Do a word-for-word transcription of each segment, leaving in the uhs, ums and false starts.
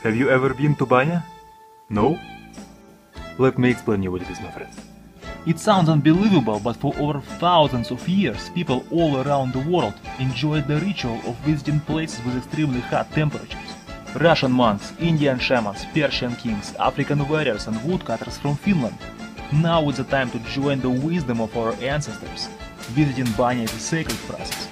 Have you ever been to Bania? No? Let me explain you what it is, my friend. It sounds unbelievable, but for over thousands of years, people all around the world enjoyed the ritual of visiting places with extremely hot temperatures. Russian monks, Indian shamans, Persian kings, African warriors and woodcutters from Finland. Now is the time to join the wisdom of our ancestors. Visiting Bania is a sacred process.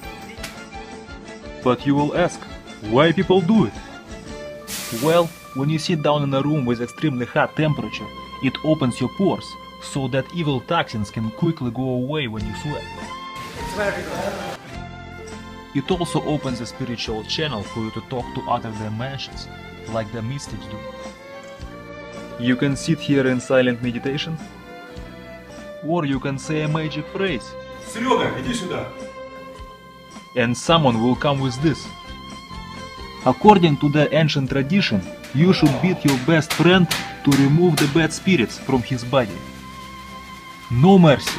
But you will ask, why people do it? Well, when you sit down in a room with extremely hot temperature, it opens your pores, so that evil toxins can quickly go away when you sweat. It's very good. It also opens a spiritual channel for you to talk to other dimensions, like the mystics do. You can sit here in silent meditation? Or you can say a magic phrase. Серега, иди сюда. And someone will come with this. According to the ancient tradition, you should beat your best friend to remove the bad spirits from his body. No mercy.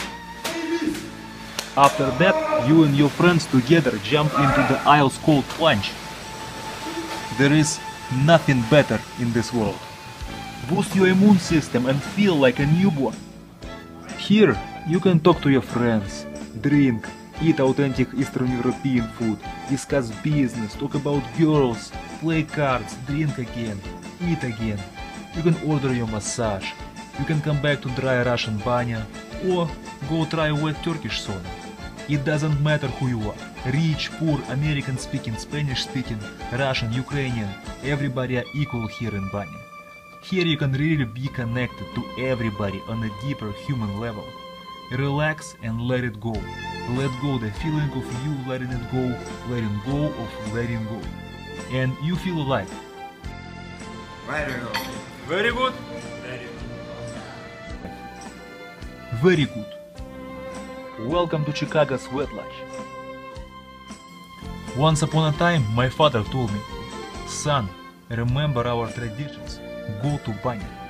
After that, you and your friends together jump into the ice cold plunge. There is nothing better in this world. Boost your immune system and feel like a newborn. Here, you can talk to your friends, drink, eat authentic Eastern European food, discuss business, talk about girls, play cards, drink again, eat again. You can order your massage. You can come back to dry Russian Bania or go try wet Turkish sauna. It doesn't matter who you are, rich, poor, American speaking, Spanish speaking, Russian, Ukrainian, everybody are equal here in Bania. Here you can really be connected to everybody on a deeper human level. Relax and let it go. Let go the feeling of you letting it go, letting go of letting go. And you feel alive. Very good. Very good. Very good. Welcome to Chicago SweatLodge. Once upon a time, my father told me, son, remember our traditions, go to Bania.